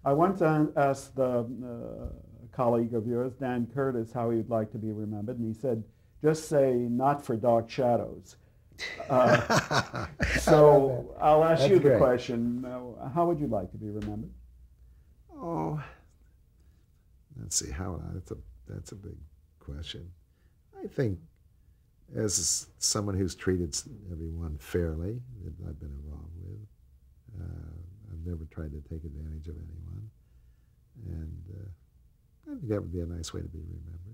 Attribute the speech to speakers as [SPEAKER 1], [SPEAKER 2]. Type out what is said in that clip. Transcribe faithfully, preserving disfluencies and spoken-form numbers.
[SPEAKER 1] I once an- asked the uh, colleague of yours, Dan Curtis, how he'd like to be remembered, and he said, just say not for dark shadows. Uh,
[SPEAKER 2] I love that.
[SPEAKER 1] so I'll ask
[SPEAKER 2] That's
[SPEAKER 1] you the
[SPEAKER 2] great.
[SPEAKER 1] question, uh, how would you like to be remembered?
[SPEAKER 3] Oh, let's see. How that's a that's a big question. I think as someone who's treated everyone fairly that I've been involved with, uh, I've never tried to take advantage of anyone, and uh, I think that would be a nice way to be remembered.